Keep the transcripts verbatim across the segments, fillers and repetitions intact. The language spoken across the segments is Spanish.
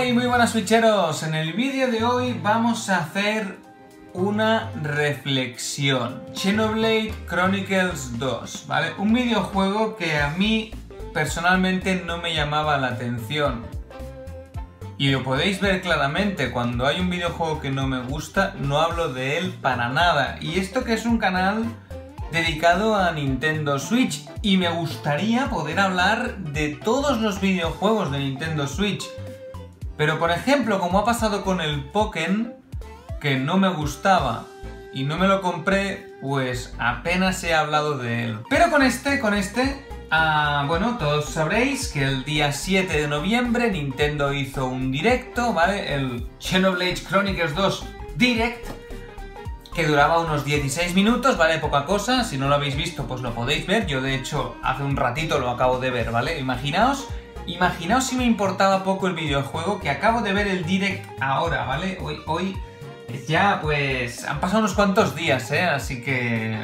¡Hey! Muy buenas switcheros. En el vídeo de hoy vamos a hacer una reflexión. Xenoblade Chronicles dos, ¿vale? Un videojuego que a mí personalmente no me llamaba la atención. Y lo podéis ver claramente, cuando hay un videojuego que no me gusta, no hablo de él para nada. Y esto que es un canal dedicado a Nintendo Switch, y me gustaría poder hablar de todos los videojuegos de Nintendo Switch. Pero por ejemplo, como ha pasado con el Pokémon, que no me gustaba y no me lo compré, pues apenas he hablado de él. Pero con este, con este, ah, bueno, todos sabréis que el día siete de noviembre Nintendo hizo un directo, ¿vale? El Xenoblade Chronicles dos Direct, que duraba unos dieciséis minutos, ¿vale? Poca cosa. Si no lo habéis visto, pues lo podéis ver. Yo, de hecho, hace un ratito lo acabo de ver, ¿vale? Imaginaos, imaginaos si me importaba poco el videojuego, que acabo de ver el direct ahora, ¿vale? Hoy, hoy ya, pues, han pasado unos cuantos días, ¿eh? Así que...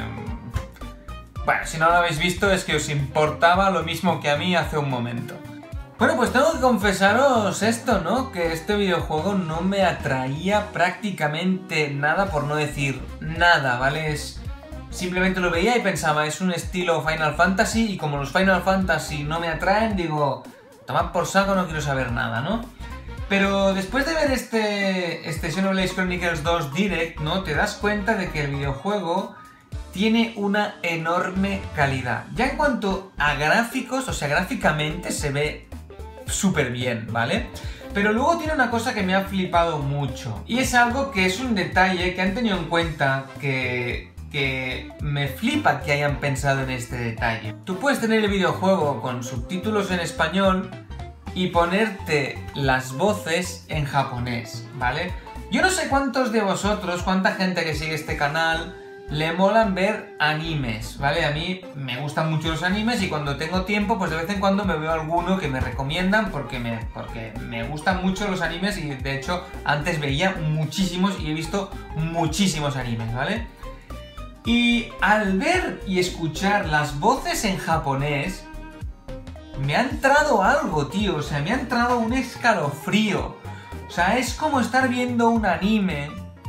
bueno, si no lo habéis visto es que os importaba lo mismo que a mí hace un momento. Bueno, pues tengo que confesaros esto, ¿no? Que este videojuego no me atraía prácticamente nada, por no decir nada, ¿vale? Es... simplemente lo veía y pensaba, es un estilo Final Fantasy, y como los Final Fantasy no me atraen, digo, tomad por saco, no quiero saber nada, ¿no? Pero después de ver este, este Xenoblade Chronicles dos Direct, ¿no? Te das cuenta de que el videojuego tiene una enorme calidad. Ya en cuanto a gráficos, o sea, gráficamente se ve súper bien, ¿vale? Pero luego tiene una cosa que me ha flipado mucho, y es algo que es un detalle que han tenido en cuenta, que, que me flipa que hayan pensado en este detalle. Tú puedes tener el videojuego con subtítulos en español y ponerte las voces en japonés, ¿vale? Yo no sé cuántos de vosotros, cuánta gente que sigue este canal, le molan ver animes, ¿vale? A mí me gustan mucho los animes, y cuando tengo tiempo, pues de vez en cuando me veo alguno que me recomiendan porque me, porque me gustan mucho los animes, y de hecho antes veía muchísimos y he visto muchísimos animes, ¿vale? Y al ver y escuchar las voces en japonés, me ha entrado algo, tío, o sea, me ha entrado un escalofrío. O sea, es como estar viendo un anime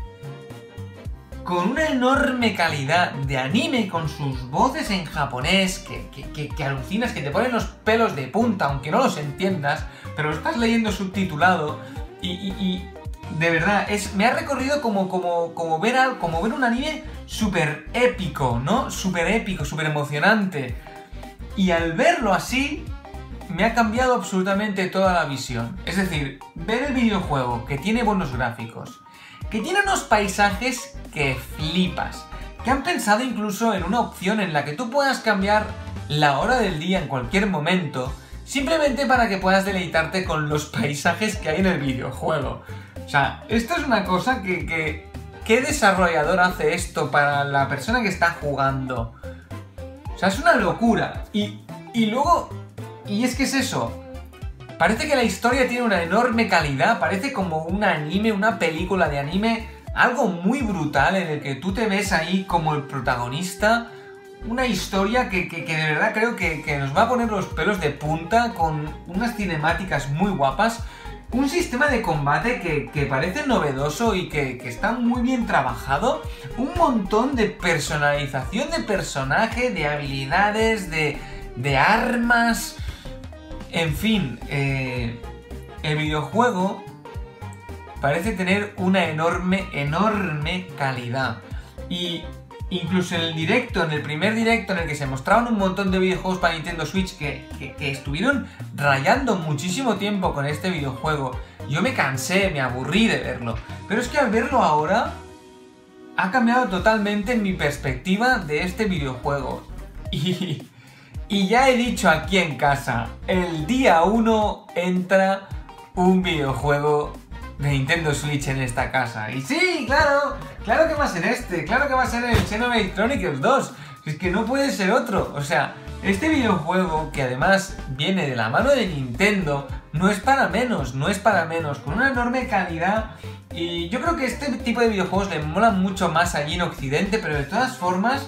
con una enorme calidad de anime, con sus voces en japonés, que, que, que, que alucinas, que te ponen los pelos de punta, aunque no los entiendas, pero lo estás leyendo subtitulado, y, y, y de verdad, es, me ha recorrido como, como, como, ver, al, como ver un anime súper épico, ¿no? Súper épico, súper emocionante. Y al verlo así, me ha cambiado absolutamente toda la visión. Es decir, ver el videojuego, que tiene buenos gráficos, que tiene unos paisajes que flipas, que han pensado incluso en una opción en la que tú puedas cambiar la hora del día en cualquier momento, simplemente para que puedas deleitarte con los paisajes que hay en el videojuego. O sea, esto es una cosa que... que ¿qué desarrollador hace esto para la persona que está jugando? O sea, es una locura. Y, y luego... y es que es eso. Parece que la historia tiene una enorme calidad, parece como un anime, una película de anime, algo muy brutal en el que tú te ves ahí como el protagonista. Una historia que, que, que de verdad creo que, que nos va a poner los pelos de punta, con unas cinemáticas muy guapas, un sistema de combate que, que parece novedoso y que, que está muy bien trabajado, un montón de personalización de personaje, de habilidades, de, de armas... En fin, eh, el videojuego parece tener una enorme, enorme calidad. Y incluso en el directo, en el primer directo en el que se mostraban un montón de videojuegos para Nintendo Switch que, que, que estuvieron rayando muchísimo tiempo con este videojuego, yo me cansé, me aburrí de verlo. Pero es que al verlo ahora, ha cambiado totalmente mi perspectiva de este videojuego. Y... y ya he dicho aquí en casa, el día uno entra un videojuego de Nintendo Switch en esta casa. Y sí, claro, claro que va a ser este, claro que va a ser el Xenoblade Chronicles dos. Es que no puede ser otro. O sea, este videojuego, que además viene de la mano de Nintendo, no es para menos, no es para menos, con una enorme calidad. Y yo creo que este tipo de videojuegos le molan mucho más allí en Occidente, pero de todas formas...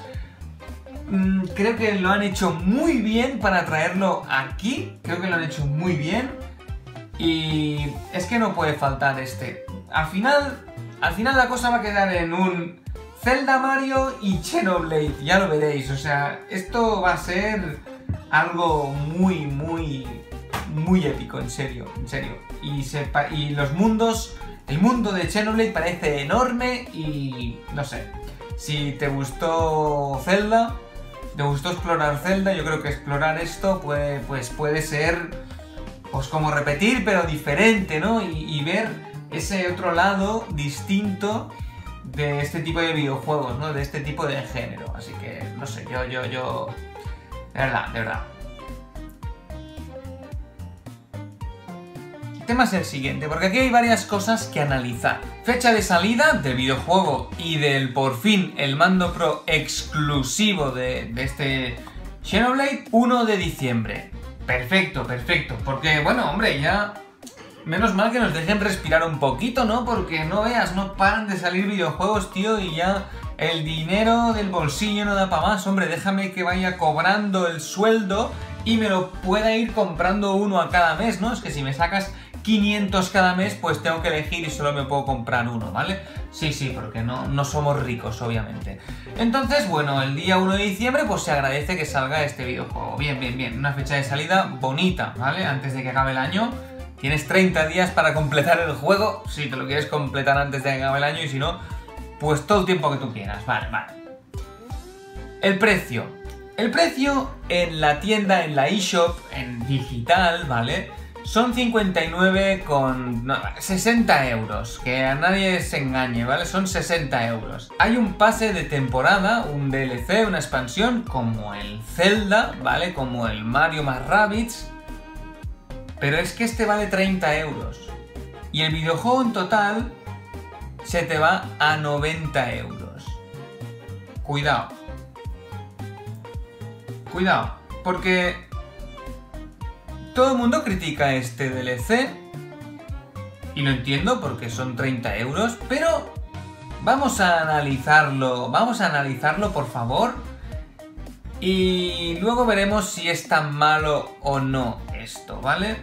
creo que lo han hecho muy bien para traerlo aquí, creo que lo han hecho muy bien. Y es que no puede faltar este. Al final, al final la cosa va a quedar en un Zelda, Mario y Xenoblade, ya lo veréis. O sea, esto va a ser algo muy, muy, muy épico, en serio, en serio. Y, se, y los mundos, el mundo de Xenoblade parece enorme y no sé. Si te gustó Zelda, te gustó explorar Zelda, yo creo que explorar esto puede, pues puede ser pues como repetir, pero diferente, ¿no? Y, y ver ese otro lado distinto de este tipo de videojuegos, ¿no? De este tipo de género. Así que, no sé, yo, yo, yo... De verdad, de verdad. El tema es el siguiente, porque aquí hay varias cosas que analizar. Fecha de salida del videojuego y del, por fin, el mando pro exclusivo de, de este Xenoblade, uno de diciembre. Perfecto, perfecto, porque, bueno, hombre, ya... Menos mal que nos dejen respirar un poquito, ¿no? Porque no veas, no paran de salir videojuegos, tío, y ya el dinero del bolsillo no da para más. Hombre, déjame que vaya cobrando el sueldo y me lo pueda ir comprando uno a cada mes, ¿no? Es que si me sacas quinientos cada mes, pues tengo que elegir y solo me puedo comprar uno, ¿vale? Sí, sí, porque no, no somos ricos, obviamente. Entonces, bueno, el día uno de diciembre, pues se agradece que salga este videojuego. Bien, bien, bien. Una fecha de salida bonita, ¿vale? Antes de que acabe el año. Tienes treinta días para completar el juego, si te lo quieres completar antes de que acabe el año, y si no, pues todo el tiempo que tú quieras. Vale, vale. El precio. El precio en la tienda, en la eShop, en digital, ¿vale? Son cincuenta y nueve con... No, sesenta euros. Que a nadie se engañe, ¿vale? Son sesenta euros. Hay un pase de temporada, un D L C, una expansión, como el Zelda, ¿vale? Como el Mario más Rabbids. Pero es que este vale treinta euros. Y el videojuego en total se te va a noventa euros. Cuidado. Cuidado. Porque todo el mundo critica este D L C. Y lo entiendo porque son treinta euros. Pero vamos a analizarlo. Vamos a analizarlo, por favor. Y luego veremos si es tan malo o no esto, ¿vale?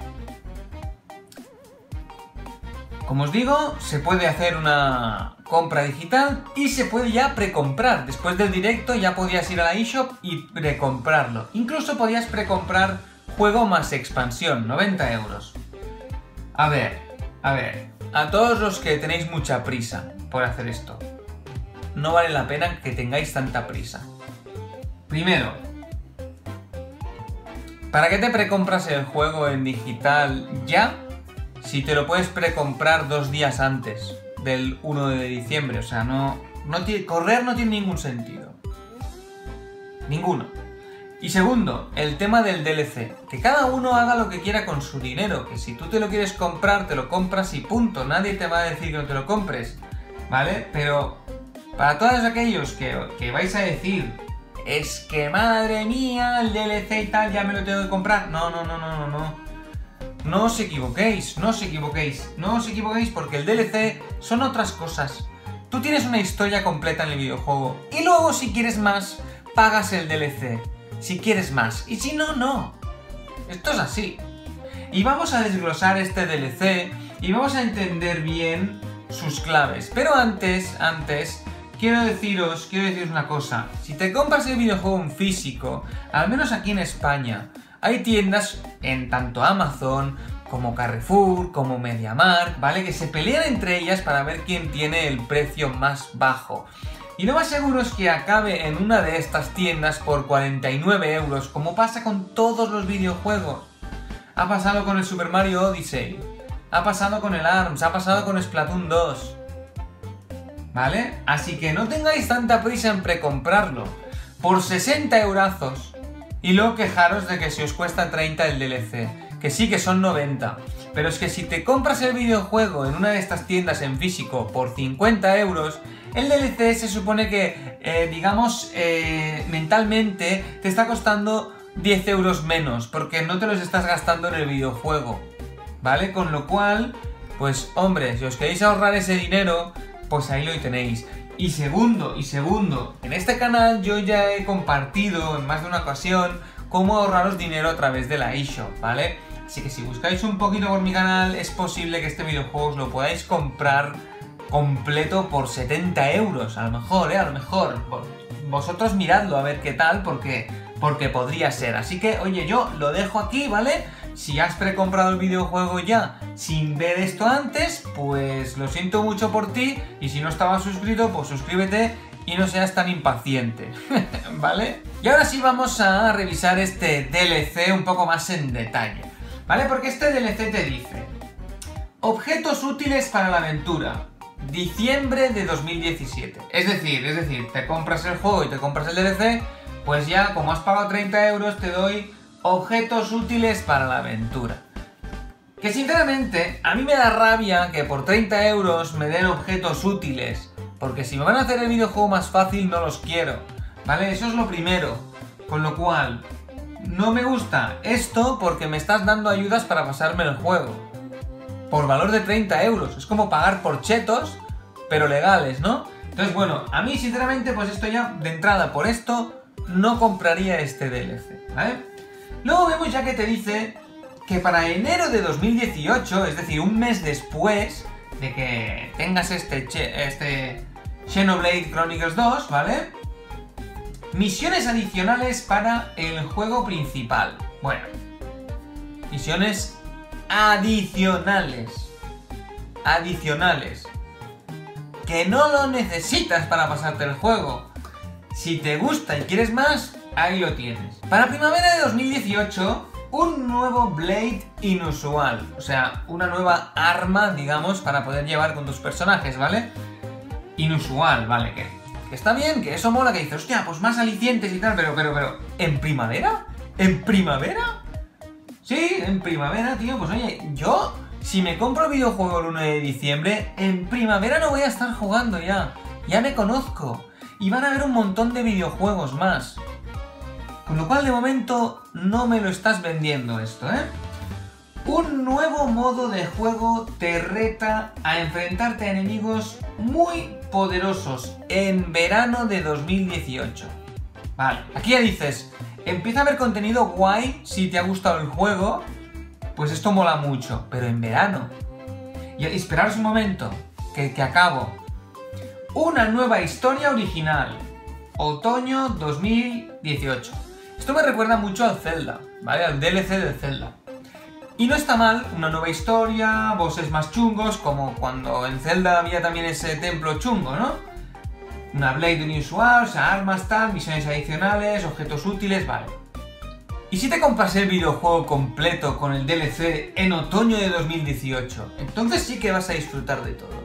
Como os digo, se puede hacer una compra digital y se puede ya precomprar. Después del directo ya podías ir a la eShop y precomprarlo. Incluso podías precomprar juego más expansión, noventa euros. A ver, a ver, a todos los que tenéis mucha prisa por hacer esto, no vale la pena que tengáis tanta prisa. Primero, ¿para qué te precompras el juego en digital ya? Si te lo puedes precomprar dos días antes del uno de diciembre. O sea, no, no tiene, correr no tiene ningún sentido. Ninguno. Y segundo, el tema del D L C. Que cada uno haga lo que quiera con su dinero. Que si tú te lo quieres comprar, te lo compras y punto. Nadie te va a decir que no te lo compres. ¿Vale? Pero para todos aquellos que, que vais a decir... Es que madre mía, el D L C y tal, ya me lo tengo que comprar. No, no, no, no, no, no. No os equivoquéis, no os equivoquéis, no os equivoquéis porque el D L C son otras cosas. Tú tienes una historia completa en el videojuego y luego si quieres más, pagas el D L C. Si quieres más. Y si no, no. Esto es así. Y vamos a desglosar este D L C y vamos a entender bien sus claves. Pero antes, antes... Quiero deciros, quiero deciros una cosa. Si te compras el videojuego en físico, al menos aquí en España, hay tiendas en tanto Amazon como Carrefour, como MediaMarkt, ¿vale? Que se pelean entre ellas para ver quién tiene el precio más bajo. Y lo más seguro es que acabe en una de estas tiendas por cuarenta y nueve euros, como pasa con todos los videojuegos. Ha pasado con el Super Mario Odyssey, ha pasado con el ARMS, ha pasado con Splatoon dos. ¿Vale? Así que no tengáis tanta prisa en precomprarlo por sesenta eurazos y luego quejaros de que si os cuesta treinta el D L C, que sí que son noventa, pero es que si te compras el videojuego en una de estas tiendas en físico por cincuenta euros, el D L C se supone que, eh, digamos, eh, mentalmente te está costando diez euros menos, porque no te los estás gastando en el videojuego, ¿vale? Con lo cual, pues hombre, si os queréis ahorrar ese dinero... Pues ahí lo tenéis. Y segundo, y segundo, en este canal yo ya he compartido en más de una ocasión cómo ahorraros dinero a través de la eShop, ¿vale? Así que si buscáis un poquito por mi canal, es posible que este videojuego os lo podáis comprar completo por setenta euros, a lo mejor, ¿eh? A lo mejor. Vosotros miradlo a ver qué tal, porque, porque podría ser. Así que, oye, yo lo dejo aquí, ¿vale? Si has precomprado el videojuego ya sin ver esto antes, pues lo siento mucho por ti. Y si no estabas suscrito, pues suscríbete y no seas tan impaciente, ¿vale? Y ahora sí vamos a revisar este D L C un poco más en detalle, ¿vale? Porque este D L C te dice: objetos útiles para la aventura, diciembre de dos mil diecisiete. Es decir, es decir, te compras el juego y te compras el D L C, pues ya como has pagado treinta euros te doy objetos útiles para la aventura. Que sinceramente, a mí me da rabia que por treinta euros me den objetos útiles, porque si me van a hacer el videojuego más fácil no los quiero, ¿vale? Eso es lo primero. Con lo cual, no me gusta esto porque me estás dando ayudas para pasarme el juego. Por valor de treinta euros. Es como pagar por chetos, pero legales, ¿no? Entonces, bueno, a mí sinceramente, pues esto ya, de entrada, por esto, no compraría este D L C, ¿vale? Luego vemos ya que te dice que para enero de dos mil dieciocho, es decir, un mes después de que tengas este, este Xenoblade Chronicles dos, ¿vale? Misiones adicionales para el juego principal. Bueno, misiones adicionales. Adicionales. Que no lo necesitas para pasarte el juego. Si te gusta y quieres más, ahí lo tienes. Para primavera de dos mil dieciocho, un nuevo Blade inusual. O sea, una nueva arma, digamos, para poder llevar con tus personajes, ¿vale? Inusual, ¿vale? Que, que está bien, que eso mola, que dices, hostia, pues más alicientes y tal, pero, pero, pero, ¿en primavera? ¿En primavera? Sí, en primavera, tío, pues oye, yo, si me compro el videojuego el uno de diciembre, en primavera no voy a estar jugando ya. Ya me conozco. Y van a haber un montón de videojuegos más. Con lo cual, de momento, no me lo estás vendiendo esto, ¿eh? Un nuevo modo de juego te reta a enfrentarte a enemigos muy poderosos en verano de dos mil dieciocho. Vale, aquí ya dices, empieza a haber contenido guay si te ha gustado el juego, pues esto mola mucho, pero en verano. Y esperaros un momento, que, que acabo. Una nueva historia original, otoño dos mil dieciocho. Esto me recuerda mucho al Zelda, ¿vale? Al D L C del Zelda. Y no está mal, una nueva historia, bosses más chungos, como cuando en Zelda había también ese templo chungo, ¿no? Una Blade inusual, o sea, armas tal, misiones adicionales, objetos útiles, vale. ¿Y si te compras el videojuego completo con el D L C en otoño de dos mil dieciocho? Entonces sí que vas a disfrutar de todo.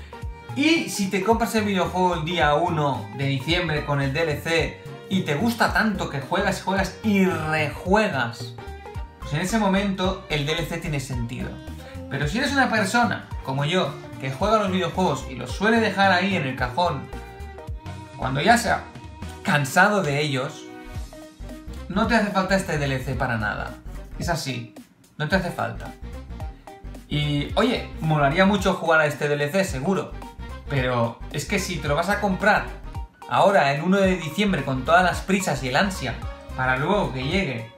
Y si te compras el videojuego el día uno de diciembre con el D L C y te gusta tanto que juegas y juegas y rejuegas, pues en ese momento el D L C tiene sentido. Pero si eres una persona, como yo, que juega los videojuegos y los suele dejar ahí en el cajón, cuando ya se ha cansado de ellos, no te hace falta este D L C para nada. Es así, no te hace falta. Y, oye, molaría mucho jugar a este D L C, seguro. Pero es que si te lo vas a comprar ahora, el uno de diciembre, con todas las prisas y el ansia, para luego que llegue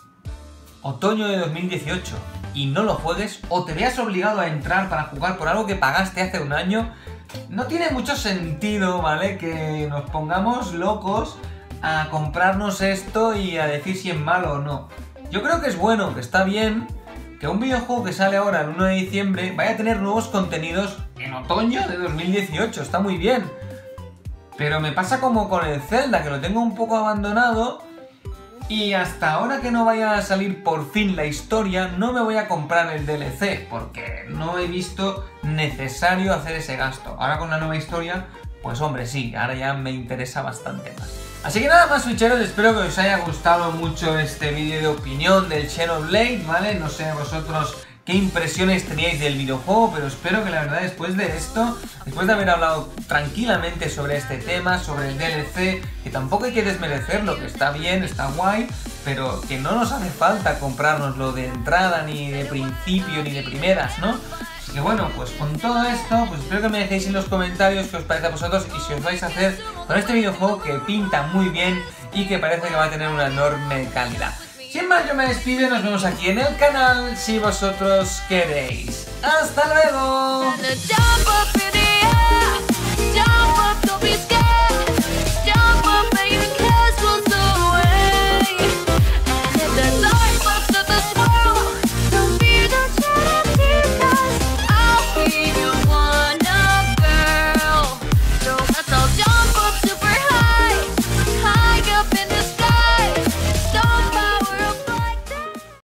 otoño de dos mil dieciocho y no lo juegues, o te veas obligado a entrar para jugar por algo que pagaste hace un año, no tiene mucho sentido, ¿vale? Que nos pongamos locos a comprarnos esto y a decir si es malo o no. Yo creo que es bueno, que está bien que un videojuego que sale ahora el uno de diciembre vaya a tener nuevos contenidos en otoño de dos mil dieciocho, está muy bien. Pero me pasa como con el Zelda, que lo tengo un poco abandonado y hasta ahora que no vaya a salir por fin la historia, no me voy a comprar el D L C, porque no he visto necesario hacer ese gasto. Ahora con la nueva historia, pues hombre, sí, ahora ya me interesa bastante más. Así que nada más, switcheros, espero que os haya gustado mucho este vídeo de opinión del Xenoblade, ¿vale? No sé vosotros qué impresiones teníais del videojuego, pero espero que la verdad después de esto, después de haber hablado tranquilamente sobre este tema, sobre el D L C, que tampoco hay que desmerecerlo, que está bien, está guay, pero que no nos hace falta comprárnoslo de entrada, ni de principio, ni de primeras, ¿no? Así que bueno, pues con todo esto, pues espero que me dejéis en los comentarios qué os parece a vosotros y si os vais a hacer con este videojuego que pinta muy bien y que parece que va a tener una enorme calidad. Sin más, yo me despido y nos vemos aquí en el canal si vosotros queréis. ¡Hasta luego!